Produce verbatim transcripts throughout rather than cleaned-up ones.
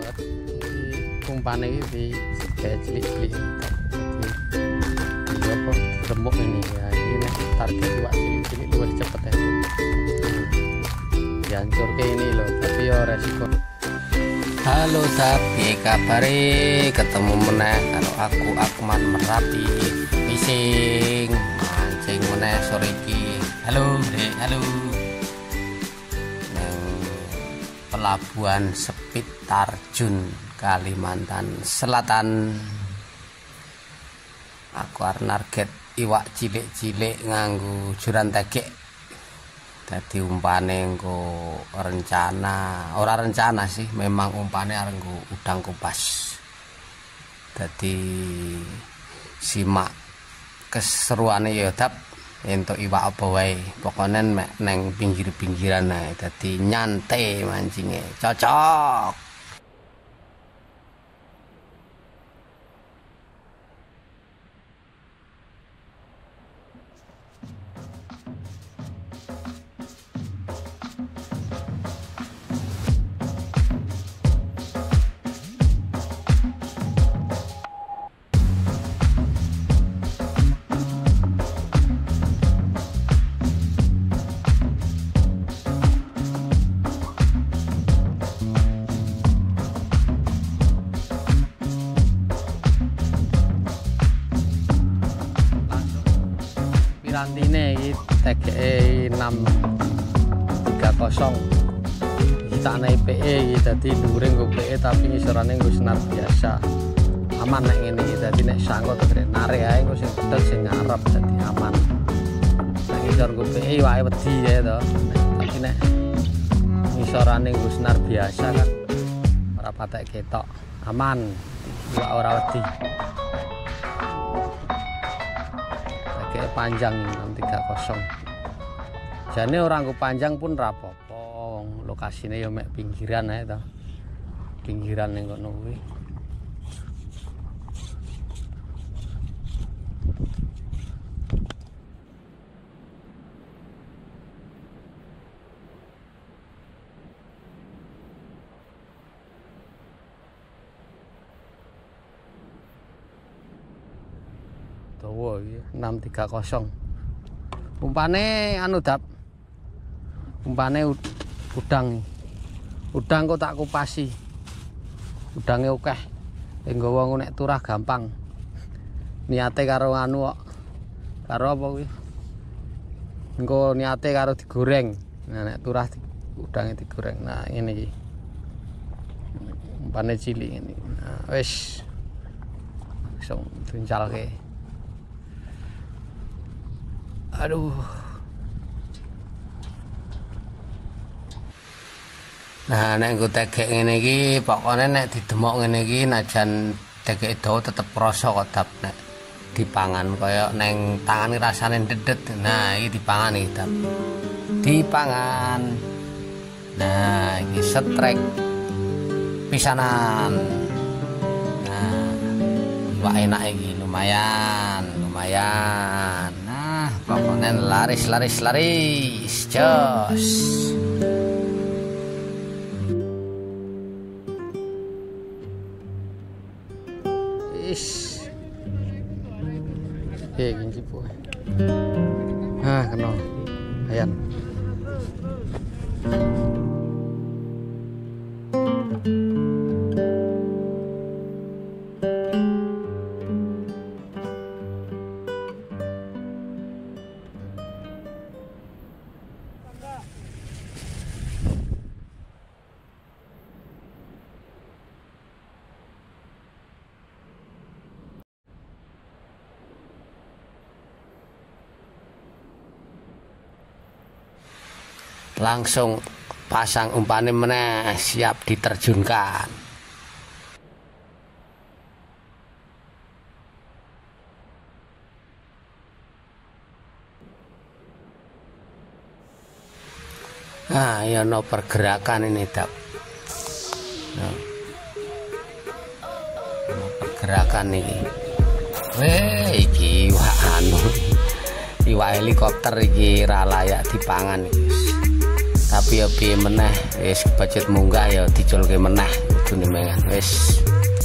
Umpane iki kayak cilik-cilik jadi apa remuk ini ya, ini target iwak cilik-cilik luwih cepet ya dihancur kayak ini loh, tapi ya resiko. Halo tapi kabare, ketemu meneh karo aku Akman Merapi fishing mancing meneh sore iki. Halo Dek, halo. Nang Pelabuhan Sepit Tarjun, Kalimantan Selatan. Aku arep narget iwak cilik-cilik nganggo juran tegek. Dadi umpane engko rencana, ora rencana sih, memang umpane arep nggo udang kupas. Dadi simak keseruane ya dap entuk iwak apa wae. Pokoknya mek neng pinggir-pinggiran ae. Dadi nyantai mancinge. Cocok. Pirantine iki tegeke enam tiga nol ditane P E iki, dadi dhuwure nggo P E tapi ngisorane nggo senar biasa. Aman nek ngene iki, dadi nek sangkut terus narik ae engko sing pedhot sing ngarep dadi aman. Nek ngisor nggo P E wae wedi ya to. Tapi nek ngisorane nggo senar biasa kan ora patek ketok. Aman. Iwak ora wedi. Kayak panjang enam tiga nol. Jane orang nggo panjang pun rapopo, lokasine ya mek pinggiran ae to. Pinggiran ning kono kuwi. Dawa iki enam tiga nol. Umpane anu dap. Umpane udang. Udang kok tak kupasi. Udange akeh. Engko wong nek turah gampang. Niate karo anu kok. Karo apa kuwi? Engko niate karo digoreng. Nah nek turah udange digoreng. Nah ngene iki. Umpane cilik ngene. Nah wis. Langsung diuncalke. Aduh. Nah nek nggo tegek ngene iki pokoknya nek didemok ngene iki najan tegek dawa tetep krasa kok dap nek dipangan kaya neng tangan rasane ndedet. Nah iki dipangan iki dap. Dipangan. Nah iki setrek pisanan. Nah iwak enak iki lumayan, lumayan. Pokoknya laris laris laris jos. Is. Eh gini po. Ah kena. Ayan. Langsung pasang umpane meneh, siap diterjunkan. Nah, ya no pergerakan ini dap. No. No pergerakan ini. Weh, iki iwak anu. Iwak helikopter iki ra layak dipangan iki. Tapi ya piye meneh wis budget munggah ya diculke meneh. wadune men wis.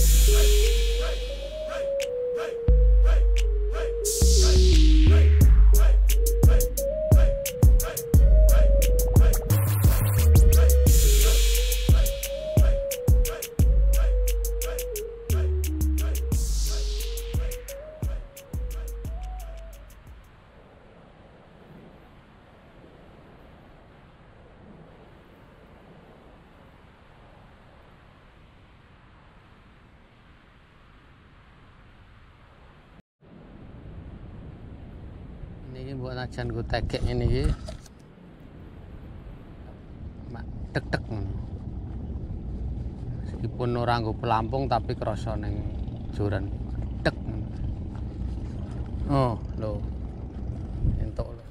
Ini buat najan gue tekek ini mak tek-tek meskipun orang gue pelampung tapi kerasa neng joran tek. Oh lo entok lo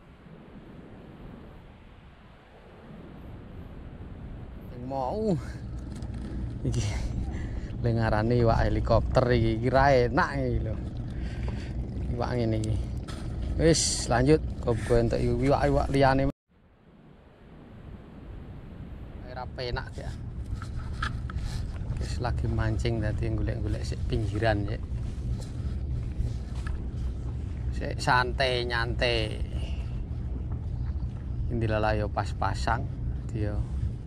yang mau iki lengarane iwak helikopter iki kira enak iki lho iwak ngene iki. Wis lanjut kok gue untuk iwak-iwak liyane air penak ya. Wis lagi mancing tadi golek-golek sik pinggiran ya. Sik santai nyantai. Indilah yo pas-pasang dia.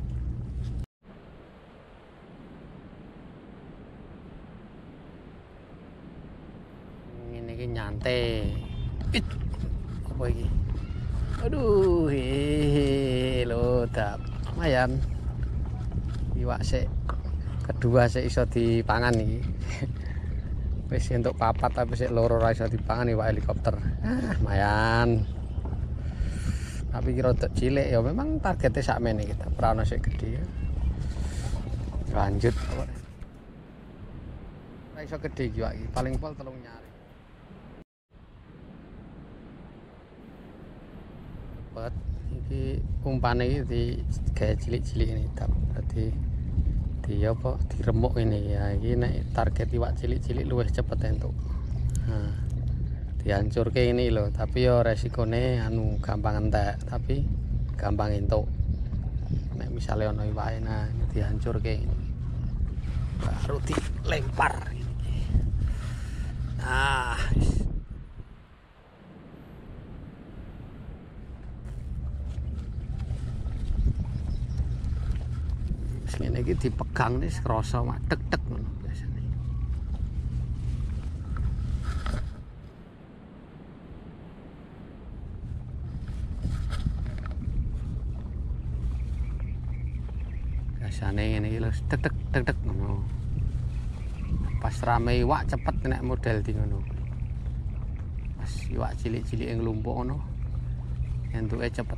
Ngene iki nyantai. It. Apa iki? Aduh, hehehe lo tak lumayan. Iwak sik kedua sik iso dipangan iki. Wis entuk papat tapi sik loro ora iso dipangan iwak helikopter. Ah, lumayan. Tapi kira rada cilik ya memang targetnya sakmene kita. Ora ono sik gedhe ya. Lanjut. Ora iso gedhe iki iwak iki, paling pol telung nyari. Buat iki umpane iki di kayak cilik-cilik ini berarti di apa diremuk ini ya iki nek target iwak cilik-cilik luwih cepet entuk. Nah, dihancurke ini loh, tapi yo resikone anu gampang entek tapi gampang entuk. Nek misale ono iwake nah dihancurke ini. Baru dilempar ini. Nah, ini iki dipegang nih kerasa mak tek-tek ngono biasane. Biasane ngene iki lho tek-tek tek-tek ngono. Pas rame iwak cepet nek model di ngono. Pas iwak cilik-cilik nglumpuk ngono entuke cepet.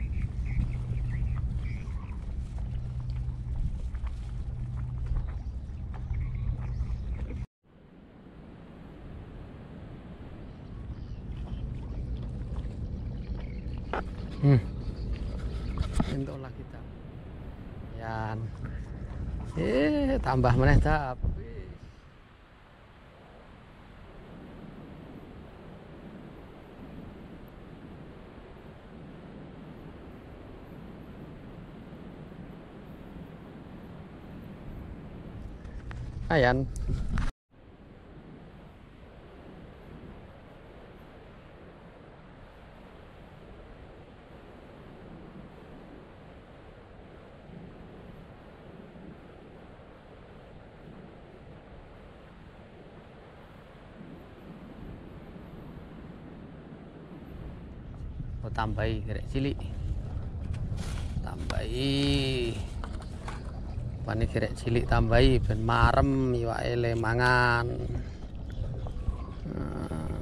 Hmm. Entoklah kita. Yan. Eh, tambah meneh tap. Ayan. Oh, tambahi gerek cilik. Tambahi. Pane gerek cilik tambahi ben marem iwake le mangan. Nah.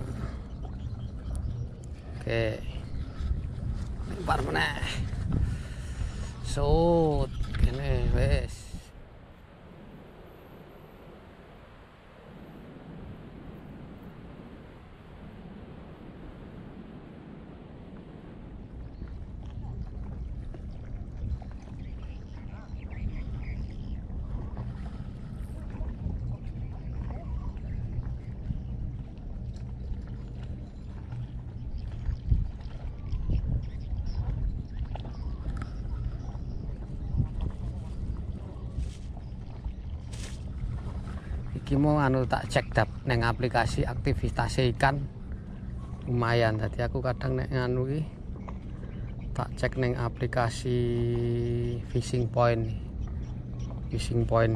Oke. Lempar meneh. Sut kene wis. iki mau anu tak cek dap neng aplikasi aktivitas ikan lumayan. Tadi aku kadang nek nganu iki tak cek neng aplikasi fishing point fishing point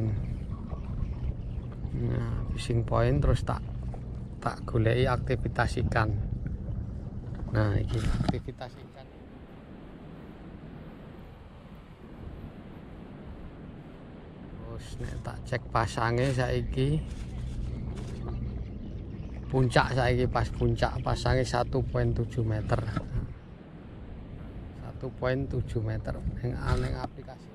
nah fishing point terus tak tak goleki aktivitas ikan. Nah iki aktivitas ikan. Terus nek tak cek pasangnya saiki puncak, saiki pas puncak pasangnya satu koma tujuh meter satu koma tujuh meter yang aneh aplikasi.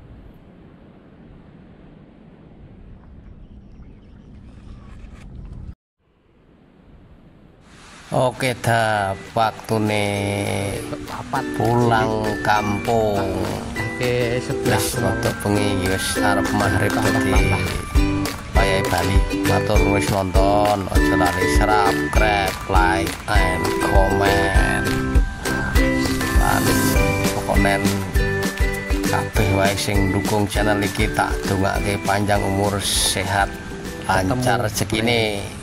Oke dah waktu nih pulang kampung. Oke sebelah untuk bengi wis arep maghrib dadi Payai Bali. Matur wis nonton, aja lali subscribe, like, and comment. Lan pokoknya kabeh wae sing dukung channel iki tak dongake panjang umur, sehat, lancar rezekine.